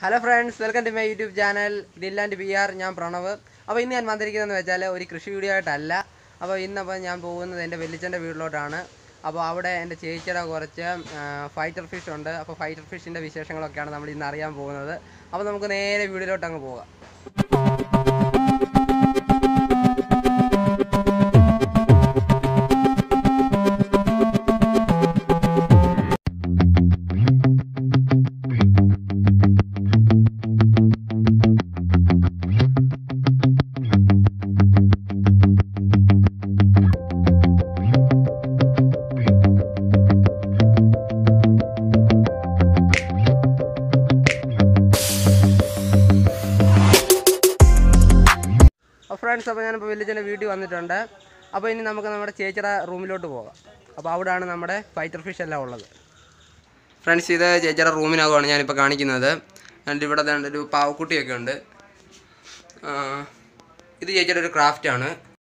Hello friends, welcome to my YouTube channel greenlandpr. ഞാൻ പ്രണവ്. അപ്പോൾ ഇന്ന് ഞാൻ വന്നിരിക്കുന്നതെന്ന് വെച്ചാൽ ഒരു കൃഷി വീഡിയോ ആയിട്ടല്ല. അപ്പോൾ ഇന്നപ്പോൾ ഞാൻ പോകുന്നത് എൻ്റെ വെല്ലിച്ചൻ്റെ വീട്ടിലോട്ടാണ്. അപ്പോൾ അവിടെ എൻ്റെ ചേച്ചിയുടെ കുറച്ച് ഫൈറ്റർ ഫിഷ് ഉണ്ട്. അപ്പോൾ ഫൈറ്റർ ഫിഷിൻ്റെ വിശേഷങ്ങളൊക്കെയാണ് നമ്മൾ ഇന്ന് അറിയാൻ പോകുന്നത്. അപ്പോൾ നമുക്ക് നേരെ വീഡിയോയിലോട്ട് അങ്ങ് പോകാം. ഫ്രണ്ട്സ്, അപ്പോൾ ഞാനിപ്പോൾ വെല്ലിച്ചൻ്റെ വീട്ടിൽ വന്നിട്ടുണ്ട്. അപ്പോൾ ഇനി നമുക്ക് നമ്മുടെ ചേച്ചിയുടെ റൂമിലോട്ട് പോകാം. അപ്പോൾ അവിടെയാണ് നമ്മുടെ ഫൈറ്റർ ഫിഷ് എല്ലാം ഉള്ളത്. ഫ്രണ്ട്സ്, ഇത് ചേച്ചിയുടെ റൂമിനകമാണ് ഞാനിപ്പോൾ കാണിക്കുന്നത്. എന്നിട്ട് ഇവിടെ ഒരു പാവക്കുട്ടിയൊക്കെ ഉണ്ട്. ഇത് ചേച്ചിയുടെ ഒരു ക്രാഫ്റ്റാണ്.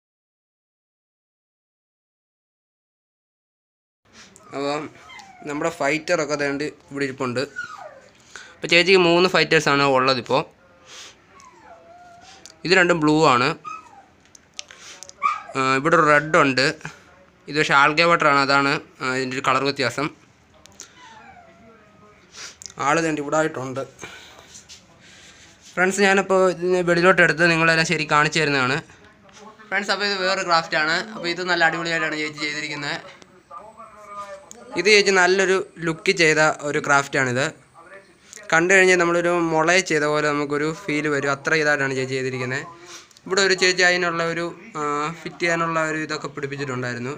അപ്പോൾ നമ്മുടെ ഫൈറ്ററൊക്കെ അതുകൊണ്ട് ഇവിടെ ഇരിപ്പുണ്ട്. അപ്പോൾ ചേച്ചിക്ക് 3 ഫൈറ്റേഴ്സാണ് ഉള്ളതിപ്പോൾ. ഇത് രണ്ടും ബ്ലൂ ആണ്. ഇവിടെ ഒരു റെഡ് ഉണ്ട്. ഇത് പക്ഷേ ആൽഗേ വാട്ടറാണ്, അതാണ് ഇതിൻ്റെ ഒരു കളർ വ്യത്യാസം. ആളിതുണ്ട് ഇവിടെ ആയിട്ടുണ്ട്. ഫ്രണ്ട്സ്, ഞാനിപ്പോൾ ഇതിന് വെളിയിലോട്ട് എടുത്ത് നിങ്ങളെല്ലാം ശരി കാണിച്ചു തരുന്നതാണ്. ഫ്രണ്ട്സ്, അപ്പോൾ ഇത് വേറൊരു ക്രാഫ്റ്റാണ്. അപ്പോൾ ഇത് നല്ല അടിപൊളിയായിട്ടാണ് ചേച്ചി ചെയ്തിരിക്കുന്നത്. ഇത് ചേച്ചി നല്ലൊരു ലുക്ക് ചെയ്ത ഒരു ക്രാഫ്റ്റാണിത്. കണ്ടു കഴിഞ്ഞാൽ നമ്മളൊരു മുളയെ ചെയ്ത പോലെ നമുക്കൊരു ഫീല് വരും. അത്ര ഇതായിട്ടാണ് ചേച്ചി ചെയ്തിരിക്കുന്നത്. ഇവിടെ ഒരു ചേച്ചി അതിനുള്ള ഒരു ഫിറ്റ് ചെയ്യാനുള്ള ഒരു ഇതൊക്കെ പിടിപ്പിച്ചിട്ടുണ്ടായിരുന്നു.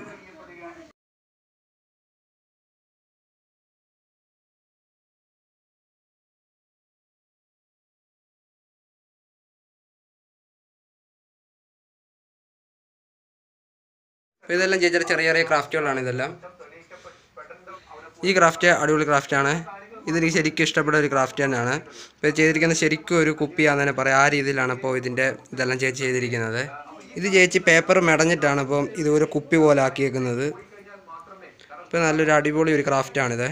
അപ്പോൾ ഇതെല്ലാം ചേച്ചിയുടെ ചെറിയ ചെറിയ ക്രാഫ്റ്റുകളാണ് ഇതെല്ലാം. ഈ ക്രാഫ്റ്റ് അടിപൊളി ക്രാഫ്റ്റാണ്. ഇതെനിക്ക് ശരിക്കും ഇഷ്ടപ്പെട്ട ഒരു ക്രാഫ്റ്റ് തന്നെയാണ്. ഇപ്പോൾ ചെയ്തിരിക്കുന്നത് ശരിക്കും ഒരു കുപ്പിയാണെന്ന് തന്നെ പറയാം. ആ രീതിയിലാണ് ഇപ്പോൾ ഇതെല്ലാം ചേച്ചി ചെയ്തിരിക്കുന്നത്. ഇത് ചേച്ചി പേപ്പർ മെടഞ്ഞിട്ടാണ് ഇപ്പോൾ ഇത് ഒരു കുപ്പി പോലെ ആക്കിയേക്കുന്നത്. ഇപ്പോൾ നല്ലൊരു അടിപൊളി ഒരു ക്രാഫ്റ്റാണിത്.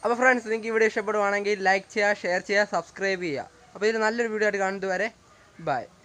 അപ്പോൾ ഫ്രണ്ട്സ് നിങ്ങൾക്ക് ഈ വീഡിയോ ഇഷ്ടപ്പെടുവാണെങ്കിൽ ലൈക്ക് ചെയ്യുക, ഷെയർ ചെയ്യുക, സബ്സ്ക്രൈബ് ചെയ്യുക. അപ്പോൾ ഇതിൽ നല്ലൊരു വീഡിയോ ആയിട്ട് കാണുന്നത് വരെ ബൈ.